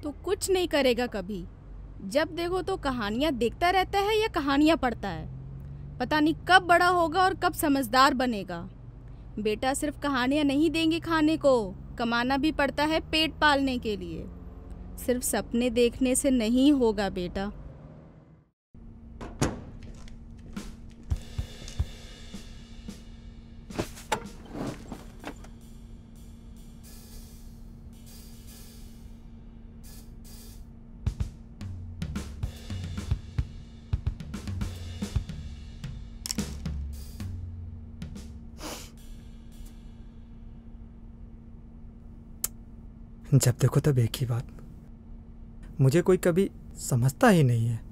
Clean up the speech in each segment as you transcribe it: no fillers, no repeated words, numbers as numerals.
तू कुछ नहीं करेगा कभी। जब देखो तो कहानियाँ देखता रहता है या कहानियाँ पढ़ता है। पता नहीं कब बड़ा होगा और कब समझदार बनेगा। बेटा, सिर्फ कहानियाँ नहीं देंगी खाने को, कमाना भी पड़ता है पेट पालने के लिए। सिर्फ सपने देखने से नहीं होगा बेटा। जब देखो तब एक ही बात, मुझे कोई कभी समझता ही नहीं है।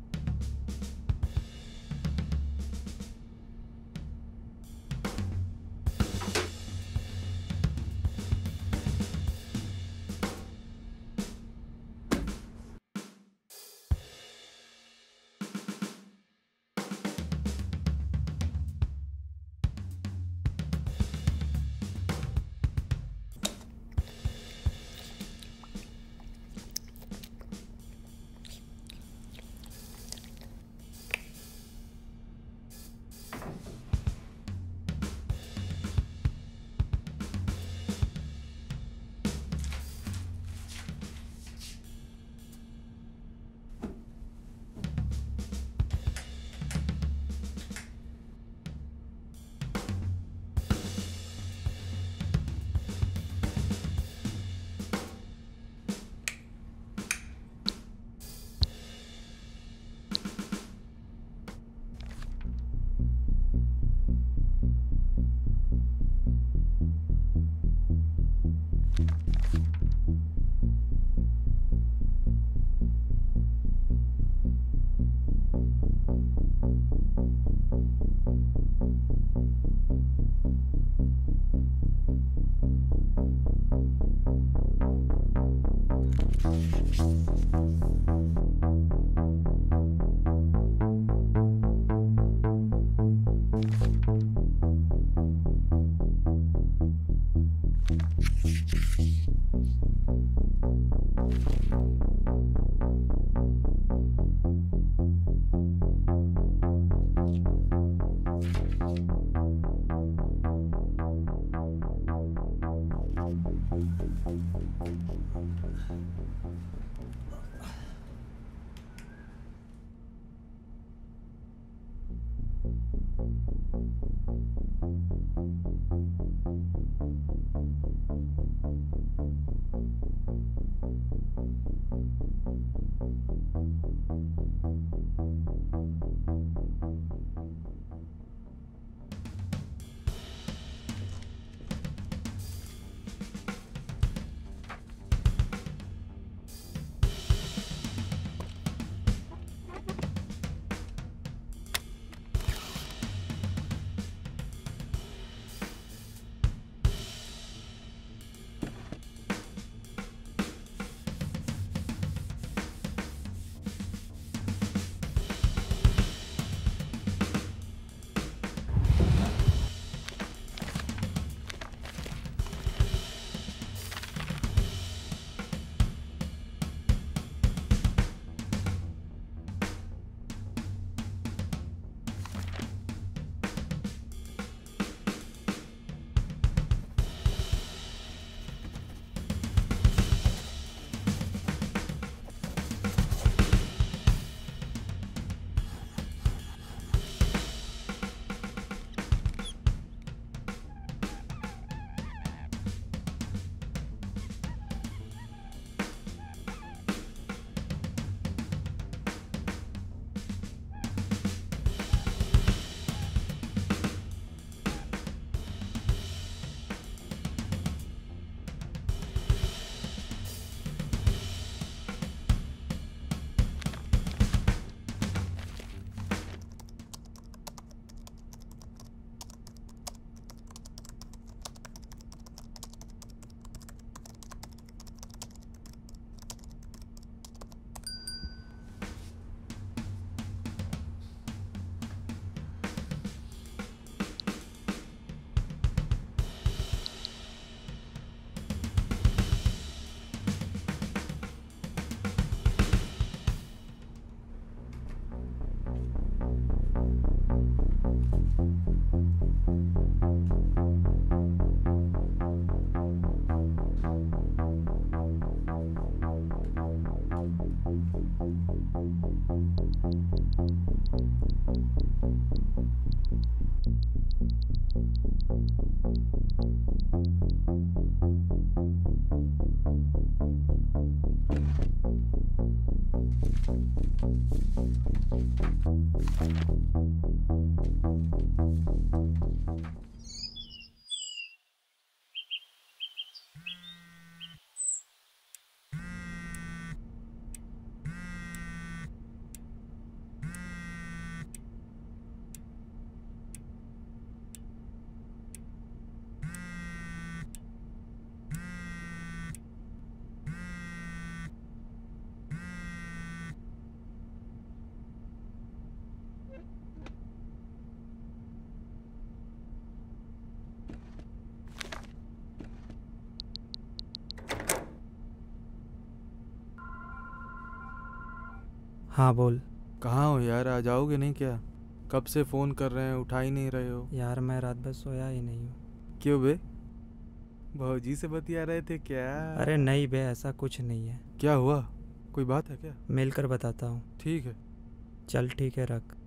हाँ बोल। कहाँ हो यार, आ जाओगे नहीं क्या? कब से फ़ोन कर रहे हैं, उठा ही नहीं रहे हो। यार मैं रात भर सोया ही नहीं हूँ। क्यों बे? भौजी से बतिया रहे थे क्या? अरे नहीं बे, ऐसा कुछ नहीं है। क्या हुआ? कोई बात है क्या? मिलकर बताता हूँ। ठीक है। चल ठीक है, रख।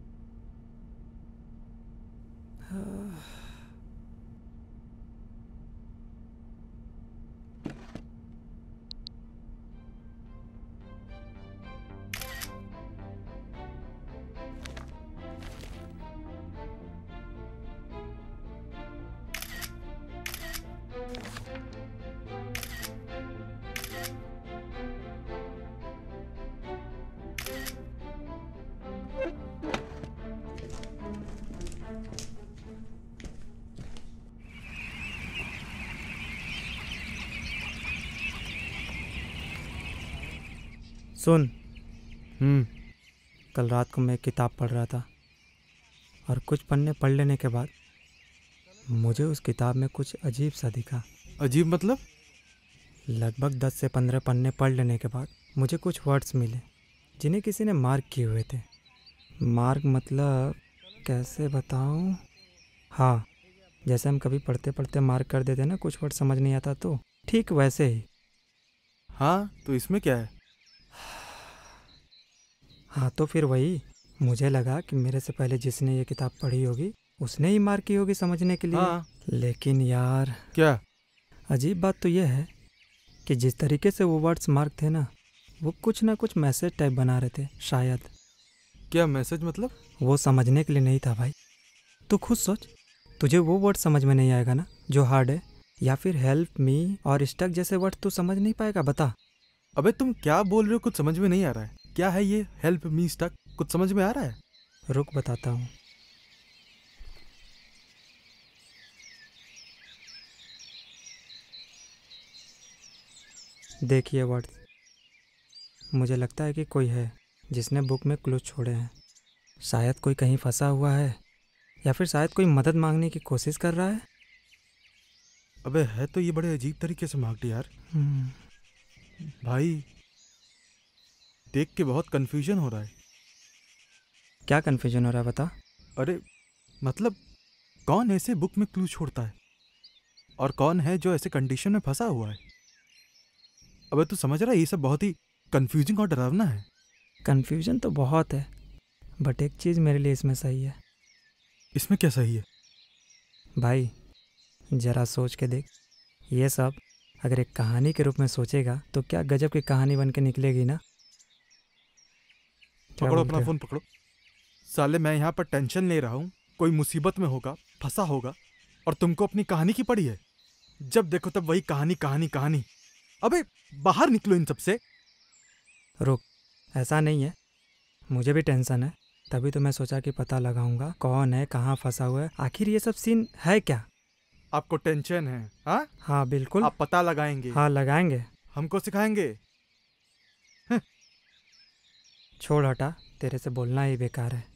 सुन, कल रात को मैं एक किताब पढ़ रहा था और कुछ पन्ने पढ़ लेने के बाद मुझे उस किताब में कुछ अजीब सा दिखा। अजीब मतलब? लगभग 10 से 15 पन्ने पढ़ लेने के बाद मुझे कुछ वर्ड्स मिले जिन्हें किसी ने मार्क किए हुए थे। मार्क मतलब कैसे बताऊं? हाँ, जैसे हम कभी पढ़ते पढ़ते मार्क कर देते ना, कुछ वर्ड समझ नहीं आता तो ठीक वैसे ही। हाँ, तो इसमें क्या है? हाँ तो फिर वही, मुझे लगा कि मेरे से पहले जिसने ये किताब पढ़ी होगी उसने ही मार्क की होगी समझने के लिए। हाँ। लेकिन यार क्या? अजीब बात तो यह है कि जिस तरीके से वो वर्ड्स मार्क थे ना, वो कुछ ना कुछ मैसेज टाइप बना रहे थे शायद। क्या मैसेज मतलब? वो समझने के लिए नहीं था भाई। तू खुद सोच, तुझे वो वर्ड समझ में नहीं आएगा ना जो हार्ड है, या फिर हेल्प मी और स्टक जैसे वर्ड तू समझ नहीं पाएगा? बता। अबे तुम क्या बोल रहे हो? कुछ समझ में नहीं आ रहा है। क्या है ये हेल्प मी स्टक? कुछ समझ में आ रहा है? रुक बताता हूँ। देखिए वर्ड्स, मुझे लगता है कि कोई है जिसने बुक में क्लू छोड़े हैं। शायद कोई कहीं फंसा हुआ है, या फिर शायद कोई मदद मांगने की कोशिश कर रहा है। अबे है तो ये बड़े अजीब तरीके से मार्क्ड यार। भाई देख के बहुत कंफ्यूजन हो रहा है। क्या कंफ्यूजन हो रहा है बता। अरे मतलब कौन ऐसे बुक में क्लू छोड़ता है और कौन है जो ऐसे कंडीशन में फंसा हुआ है? अबे तू समझ रहा है, ये सब बहुत ही कंफ्यूजिंग और डरावना है। कंफ्यूजन तो बहुत है, बट एक चीज़ मेरे लिए इसमें सही है। इसमें क्या सही है? भाई जरा सोच के देख, ये सब अगर एक कहानी के रूप में सोचेगा तो क्या गजब की कहानी बन के निकलेगी ना। क्या पकड़ो बोलते अपना हो? फोन पकड़ो। साले मैं यहाँ पर टेंशन ले रहा हूँ, कोई मुसीबत में होगा, फंसा होगा, और तुमको अपनी कहानी की पड़ी है। जब देखो तब वही कहानी कहानी कहानी। अबे बाहर निकलो इन सब से। रुक, ऐसा नहीं है, मुझे भी टेंशन है, तभी तो मैं सोचा कि पता लगाऊंगा कौन है, कहाँ फंसा हुआ है, आखिर ये सब सीन है क्या। आपको टेंशन है? हाँ हाँ बिल्कुल। आप पता लगाएंगे? हाँ लगाएंगे। हमको सिखाएंगे? छोड़ हटा, तेरे से बोलना ही बेकार है।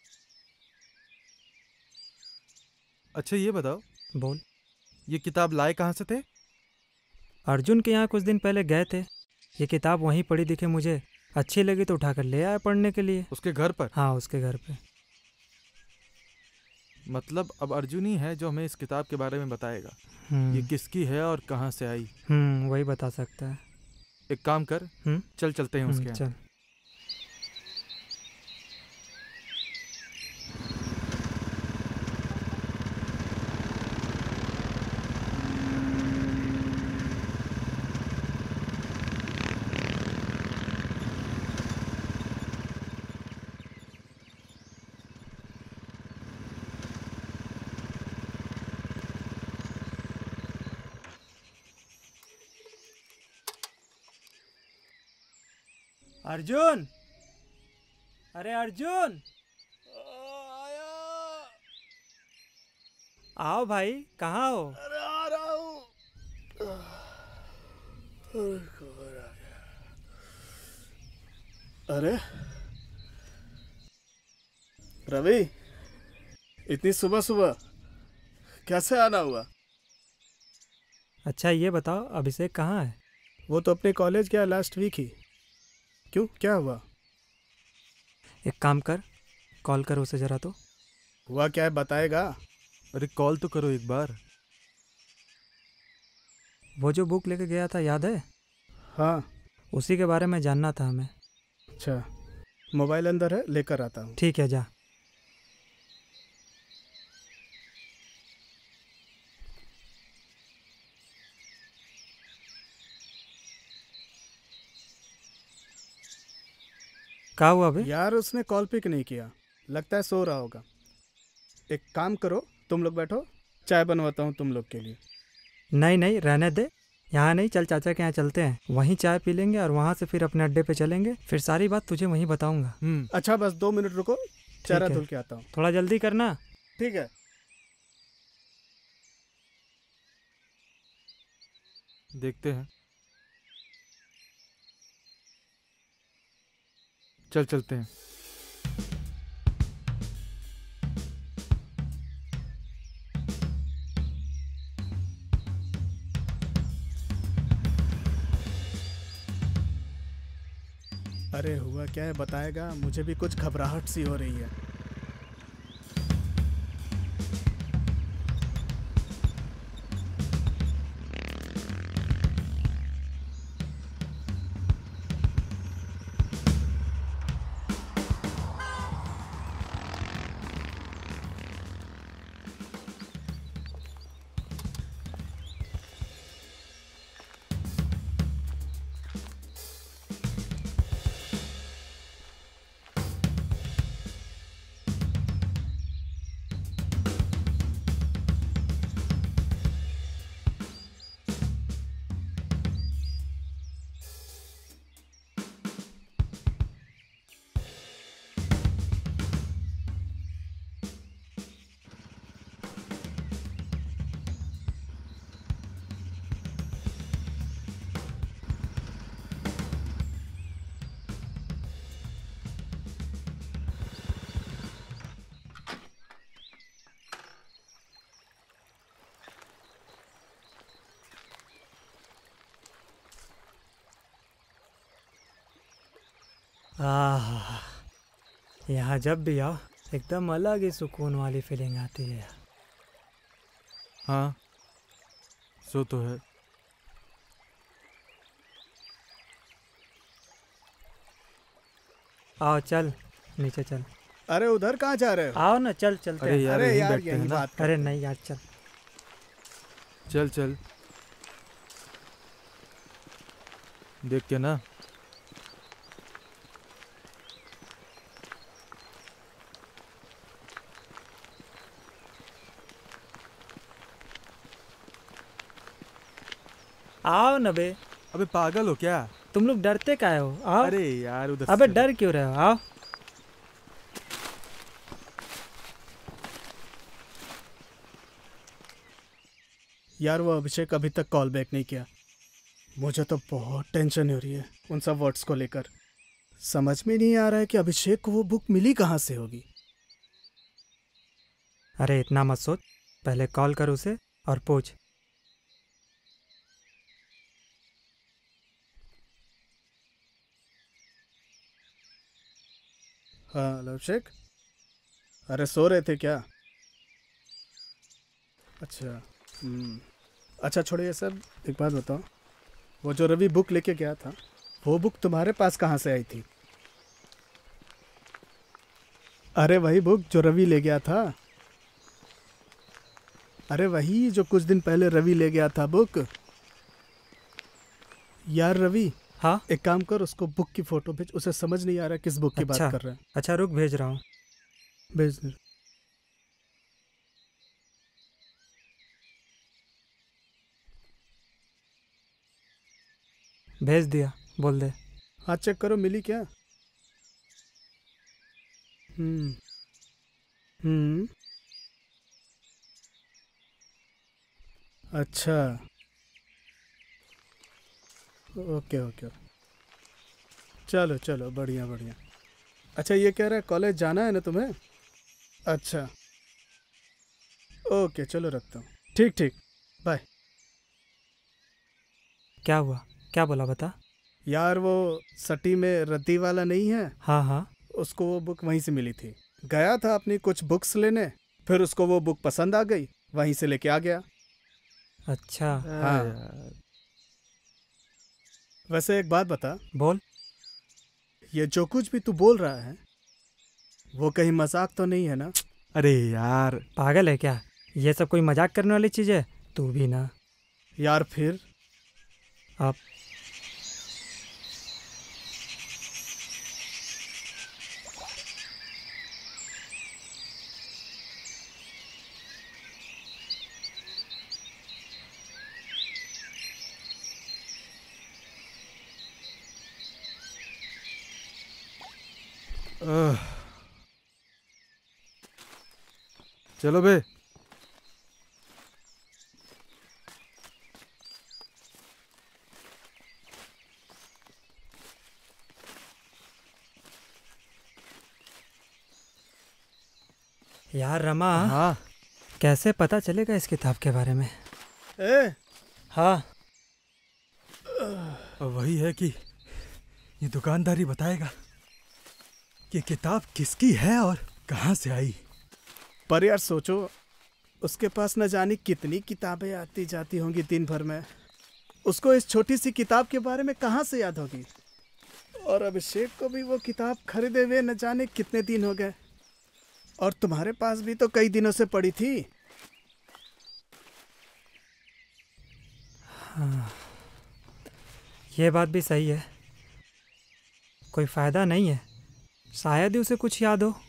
अच्छा ये बताओ, बोल। ये किताब लाए कहाँ से थे? अर्जुन के यहाँ कुछ दिन पहले गए थे, ये किताब वहीं पड़ी दिखे मुझे, अच्छी लगी तो उठाकर ले आया पढ़ने के लिए। उसके घर पर? हाँ उसके घर पे। मतलब अब अर्जुन ही है जो हमें इस किताब के बारे में बताएगा। ये हम्म। किसकी है और कहाँ से आई। वही बता सकता है। एक काम कर, चल चलते हैं उसके यहाँ। चल। अर्जुन, अरे अर्जुन, आओ भाई, कहाँ हो? अरे आ रहा हूँ। अरे रवि, इतनी सुबह सुबह कैसे आना हुआ? अच्छा ये बताओ, अभिषेक कहाँ है? वो तो अपने कॉलेज गया लास्ट वीक ही। क्यों, क्या हुआ? एक काम कर, कॉल कर उसे जरा तो। हुआ क्या है, बताएगा? अरे कॉल तो करो एक बार। वो जो बुक लेके गया था याद है? हाँ। उसी के बारे में जानना था हमें। अच्छा, मोबाइल अंदर है, लेकर आता हूँ। ठीक है, जा। क्या हुआ अभी? यार उसने कॉल पिक नहीं किया, लगता है सो रहा होगा। एक काम करो, तुम लोग बैठो, चाय बनवाता हूँ तुम लोग के लिए। नहीं नहीं, रहने दे। यहाँ नहीं, चल चाचा के यहाँ चलते हैं, वहीं चाय पी लेंगे और वहाँ से फिर अपने अड्डे पे चलेंगे। फिर सारी बात तुझे वहीं बताऊंगा। अच्छा बस 2 मिनट रुको, चेहरा धुल के आता हूँ। थोड़ा जल्दी करना। ठीक है। देखते हैं, चल चलते हैं। अरे हुआ क्या है, बताएगा? मुझे भी कुछ घबराहट सी हो रही है। आह, यहाँ जब भी आओ एकदम अलग ही सुकून वाली फीलिंग आती है। हाँ, सो तो है। आओ चल, नीचे चल। अरे उधर कहाँ जा रहे हो? आओ ना, चल चलते अरे हैं। यार, अरे यहीं यार बैठते हैं यही ना। बात कर। अरे नहीं यार, चल। चल चल, देख के ना। आओ न बे। अबे पागल हो क्या? तुम लोग डरते काहे हो? आओ। अरे यार उधर अबे से डर क्यों रहे हो? आओ। यार वो अभिषेक अभी तक कॉल बैक नहीं किया। मुझे तो बहुत टेंशन हो रही है उन सब वर्ड्स को लेकर। समझ में नहीं आ रहा है कि अभिषेक को वो बुक मिली कहाँ से होगी। अरे इतना मत सोच, पहले कॉल कर उसे और पूछ। हाँ हेलो अभिषेक, अरे सो रहे थे क्या? अच्छा। अच्छा छोड़ो ये सब, एक बात बताओ, वो जो रवि बुक लेके गया था, वो बुक तुम्हारे पास कहाँ से आई थी? अरे वही बुक जो रवि ले गया था। अरे वही जो कुछ दिन पहले रवि ले गया था बुक। यार रवि, हाँ। एक काम कर, उसको बुक की फोटो भेज, उसे समझ नहीं आ रहा किस बुक की बात अच्छा कर रहे हैं। अच्छा, रुक भेज रहा हूँ। भेज दे। भेज दिया, बोल दे। हाँ चेक करो, मिली क्या? हम्म। हम्म। अच्छा। Okay okay. चलो चलो, बढ़िया बढ़िया। अच्छा ये कह रहा है कॉलेज जाना है ना तुम्हें? अच्छा। ओके चलो, रखता हूँ। ठीक ठीक, बाय। क्या हुआ? क्या बोला, बता। यार वो सटी में रद्दी वाला नहीं है, हाँ हाँ। उसको वो बुक वहीं से मिली थी। गया था अपनी कुछ बुक्स लेने, फिर उसको वो बुक पसंद आ गई, वहीं से लेके आ गया। अच्छा। हाँ। यार। वैसे एक बात बता, बोल। ये जो कुछ भी तू बोल रहा है वो कहीं मजाक तो नहीं है ना? अरे यार, पागल है क्या? ये सब कोई मजाक करने वाली चीज़ है? तू भी ना। यार फिर अब आह। चलो बे। यार रमा, हाँ। कैसे पता चलेगा इस किताब के बारे में? ए, हाँ। वही है कि ये दुकानदारी बताएगा कि किताब किसकी है और कहाँ से आई। पर यार सोचो, उसके पास न जाने कितनी किताबें आती जाती होंगी दिन भर में, उसको इस छोटी सी किताब के बारे में कहाँ से याद होगी? और अभिषेक को भी वो किताब खरीदे हुए न जाने कितने दिन हो गए, और तुम्हारे पास भी तो कई दिनों से पड़ी थी। हाँ, ये बात भी सही है। कोई फायदा नहीं है, शायद ही उसे कुछ याद हो।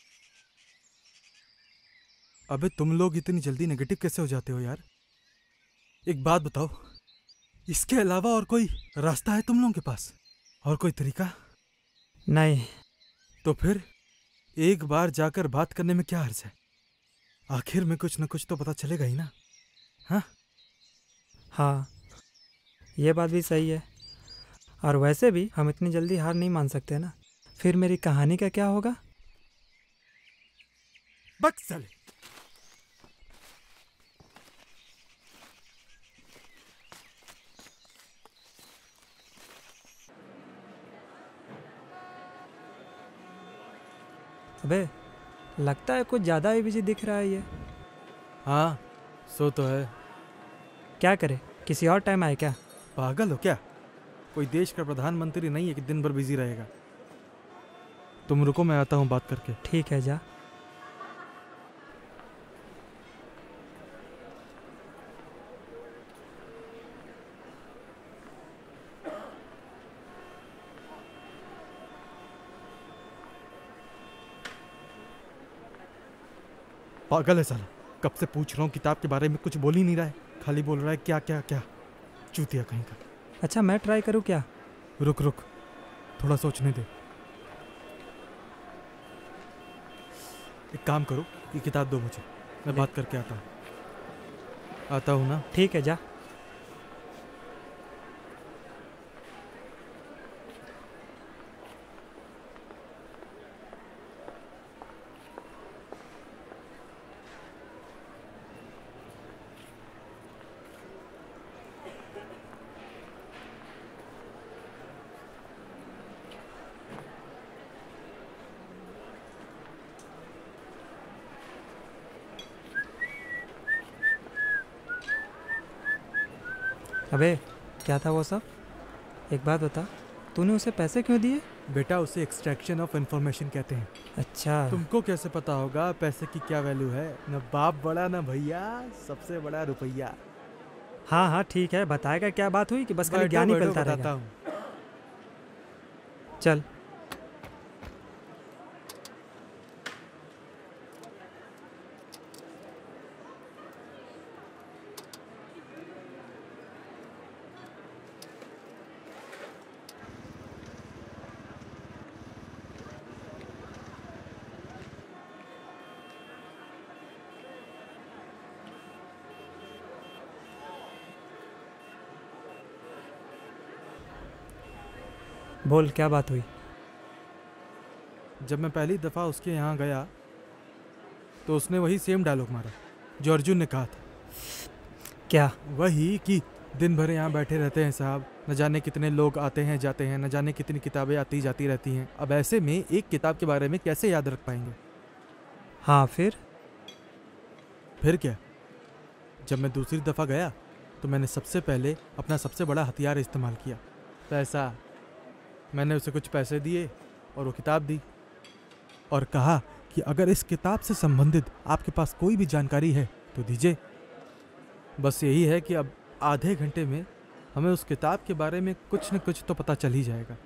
अबे तुम लोग इतनी जल्दी नेगेटिव कैसे हो जाते हो यार? एक बात बताओ, इसके अलावा और कोई रास्ता है तुम लोगों के पास? और कोई तरीका? नहीं। तो फिर एक बार जाकर बात करने में क्या हर्ज है? आखिर में कुछ न कुछ तो पता चलेगा ही ना। हाँ हाँ, ये बात भी सही है। और वैसे भी हम इतनी जल्दी हार नहीं मान सकते ना। फिर मेरी कहानी का क्या होगा? बक साले। अबे, लगता है कुछ ज़्यादा ही बिजी दिख रहा है ये। हाँ, सो तो है। क्या करे, किसी और टाइम आए क्या? पागल हो क्या? कोई देश का प्रधानमंत्री नहीं है कि दिन भर बिजी रहेगा। तुम रुको, मैं आता हूँ बात करके। ठीक है, जा। पागल है साला, कब से पूछ रहा हूँ किताब के बारे में, कुछ बोल ही नहीं रहा है, खाली बोल रहा है क्या क्या क्या। चूतिया कहीं का। अच्छा, मैं ट्राई करूँ क्या? रुक रुक, थोड़ा सोचने दे। एक काम करो, ये किताब दो मुझे, मैं बात करके आता हूँ। आता हूँ ना? ठीक है, जा। अबे क्या था वो सब? एक बात बता, तूने उसे पैसे क्यों दिए? बेटा उसे एक्सट्रैक्शन ऑफ इंफॉर्मेशन कहते हैं। अच्छा। तुमको कैसे पता होगा पैसे की क्या वैल्यू है? न बाप बड़ा न भैया, सबसे बड़ा रुपया। हाँ हाँ ठीक है, बताएगा क्या बात हुई कि बस खाली बैठो, ज्ञान ही बैठो, फैलता बताता रहेगा। हूँ। चल। बोल क्या बात हुई? जब मैं पहली दफ़ा उसके यहाँ गया तो उसने वही सेम डायलॉग मारा जो अर्जुन ने कहा था। क्या? वही कि दिन भर यहाँ बैठे रहते हैं साहब, न जाने कितने लोग आते हैं जाते हैं, न जाने कितनी किताबें आती जाती रहती हैं। अब ऐसे में एक किताब के बारे में कैसे याद रख पाएंगे? हाँ फिर क्या? जब मैं दूसरी दफ़ा गया तो मैंने सबसे पहले अपना सबसे बड़ा हथियार इस्तेमाल किया, पैसा। मैंने उसे कुछ पैसे दिए और वो किताब दी और कहा कि अगर इस किताब से संबंधित आपके पास कोई भी जानकारी है तो दीजिए। बस यही है कि अब आधे घंटे में हमें उस किताब के बारे में कुछ न कुछ तो पता चल ही जाएगा।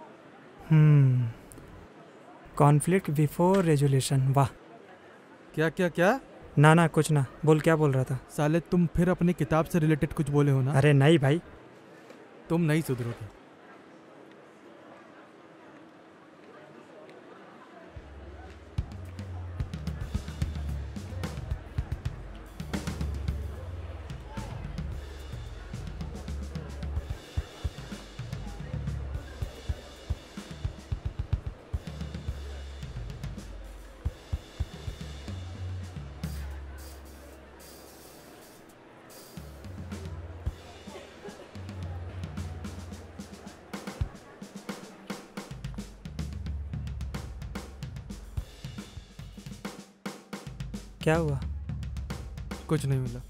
कॉन्फ्लिक्ट बिफोर रेजोल्यूशन, वाह। क्या क्या क्या? ना कुछ ना, बोल क्या बोल रहा था? साले तुम फिर अपनी किताब से रिलेटेड कुछ बोले हो ना? अरे नहीं भाई। तुम नहीं सुधरोगे। क्या हुआ? कुछ नहीं मिला।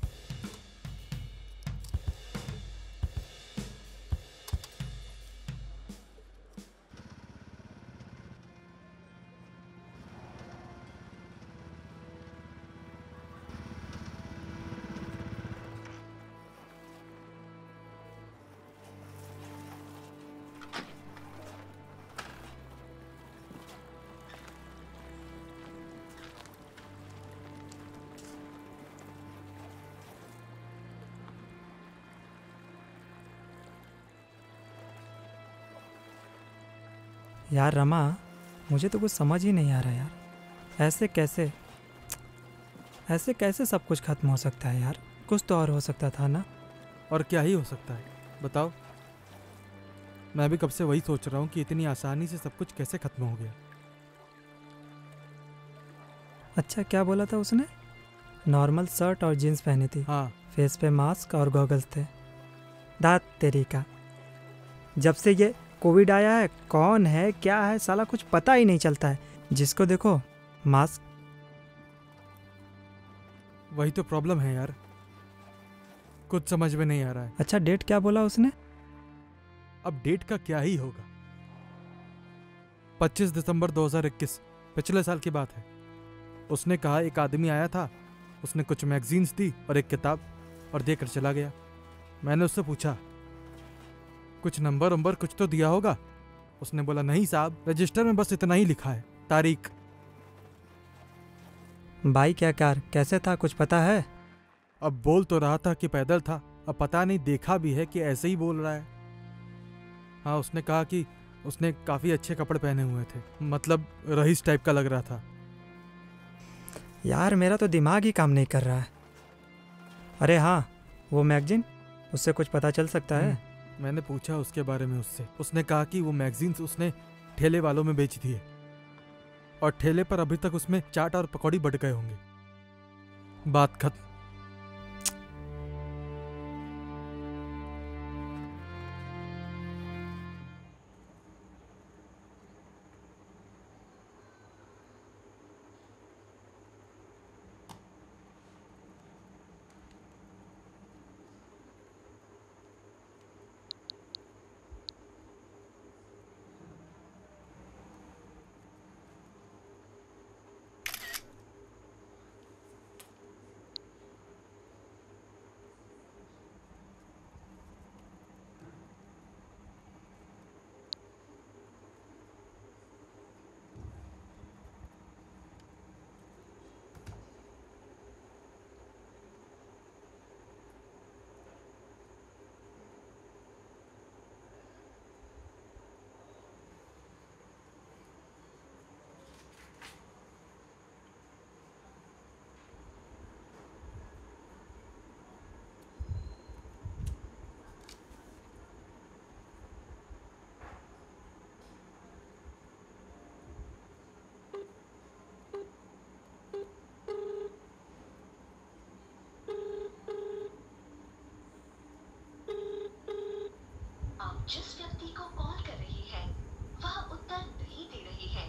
यार रमा, मुझे तो कुछ समझ ही नहीं आ रहा यार। ऐसे कैसे सब कुछ खत्म हो सकता है यार? कुछ तो और हो सकता था ना? और क्या ही हो सकता है बताओ? मैं भी कब से वही सोच रहा हूँ कि इतनी आसानी से सब कुछ कैसे खत्म हो गया। अच्छा क्या बोला था उसने? नॉर्मल शर्ट और जीन्स पहनी थी। हाँ। फेस पे मास्क और गॉगल्स थे। दांत तेरी का, जब से ये कोविड आया है कौन है क्या है साला कुछ पता ही नहीं चलता है। जिसको देखो मास्क। वही तो प्रॉब्लम है यार, कुछ समझ में नहीं आ रहा है। अच्छा डेट क्या बोला उसने? अब डेट का क्या ही होगा, 25 दिसंबर 2021, पिछले साल की बात है। उसने कहा एक आदमी आया था, उसने कुछ मैगजीन्स दी और एक किताब और देकर चला गया। मैंने उससे पूछा कुछ नंबर कुछ तो दिया होगा? उसने बोला नहीं साहब, रजिस्टर में बस इतना ही लिखा है, तारीख। भाई क्या कार कैसे था कुछ पता है? अब बोल तो रहा था कि पैदल था, अब पता नहीं देखा भी है कि ऐसे ही बोल रहा है। हाँ उसने कहा कि उसने काफी अच्छे कपड़े पहने हुए थे, मतलब रईस टाइप का लग रहा था। यार मेरा तो दिमाग ही काम नहीं कर रहा है। अरे हाँ वो मैगजीन, उससे कुछ पता चल सकता है? मैंने पूछा उसके बारे में उससे, उसने कहा कि वो मैगजीन्स उसने ठेले वालों में बेच दिए और ठेले पर अभी तक उसमें चाट और पकौड़ी बढ़ गए होंगे। बात खत्म। जिस व्यक्ति को कॉल कर रही है वह उत्तर नहीं दे रही है।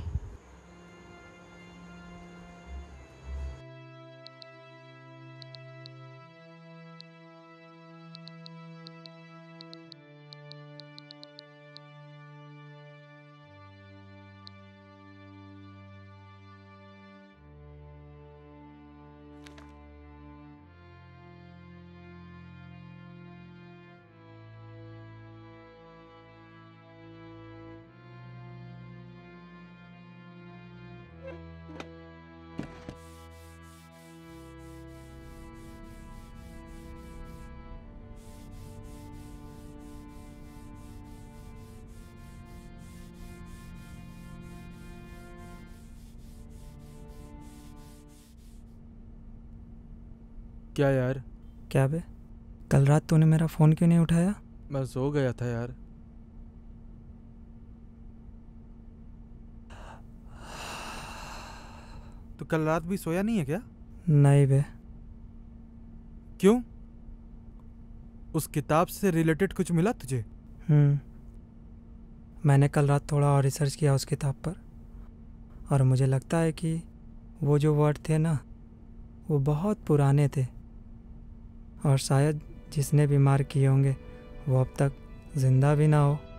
क्या यार? क्या बे, कल रात तूने मेरा फ़ोन क्यों नहीं उठाया? मैं सो गया था यार। तो कल रात भी सोया नहीं है क्या? नहीं बे। क्यों? उस किताब से रिलेटेड कुछ मिला तुझे? मैंने कल रात थोड़ा और रिसर्च किया उस किताब पर, और मुझे लगता है कि वो जो वर्ड थे ना, वो बहुत पुराने थे, और शायद जिसने भी मार किए होंगे वो अब तक ज़िंदा भी ना हो।